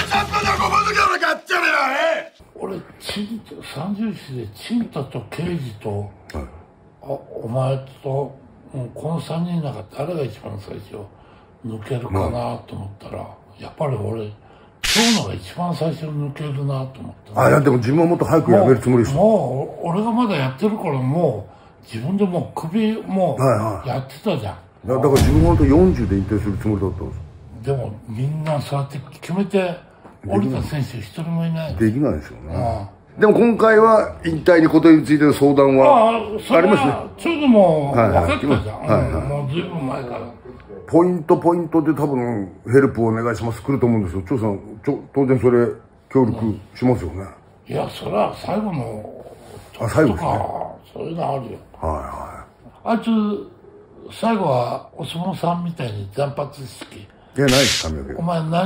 ちゃんとじゃごま抜けなきゃっちゃねえ。 俺、三重士でチンタと刑事と、お前と、この3人の中誰が一番最初抜けるかなと思ったら、やっぱり俺、今日のが一番最初に抜けるなと思った。 いや、でも自分はもっと早くやめるつもりですよ。 もう、俺がまだやってる頃もう、自分でもう首もやってたじゃん。 だから自分は本当40で引退するつもりだったんです。 でもみんなそうやって決めて降りた選手一人もいない。 できないですよね。でも今回は引退にことについての相談はありますね。 ちょうどもう分かったじゃん。もうずいぶん前から。 ポイントで多分ヘルプお願いします来ると思うんですよ。張さん、当然それ協力しますよね。 いや、それは最後の最後ですね。 そういうのあるよ。あいつ最後はお相撲さんみたいに断髪式。 いや、ないです、髪の毛。 お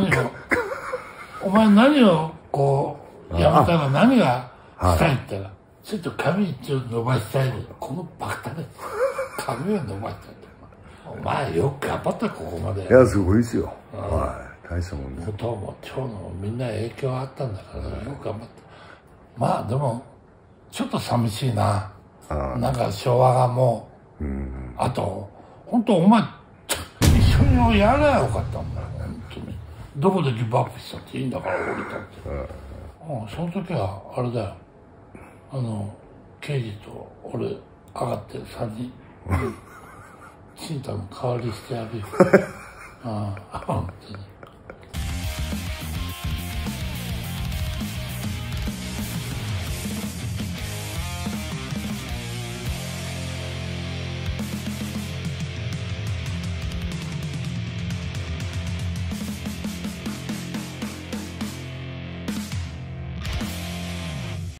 前何をこうやめたら何がしたいって言ったら、ちょっと髪一応伸ばしたいの。このバカだね。髪を伸ばしたい。お前よく頑張った、ここまで。 いや、すごいですよ。大したもんね。 どうも今日のみんな影響あったんだから、よく頑張った。まあでもちょっと寂しいな。なんか昭和がもう、あと本当お前一緒にやればよかったんだよ、本当に。どこでギブアップしたっていいんだから降りたって。その時はあれだよ、刑事と俺上がって3人新太の代わりしてやるよ。本当に。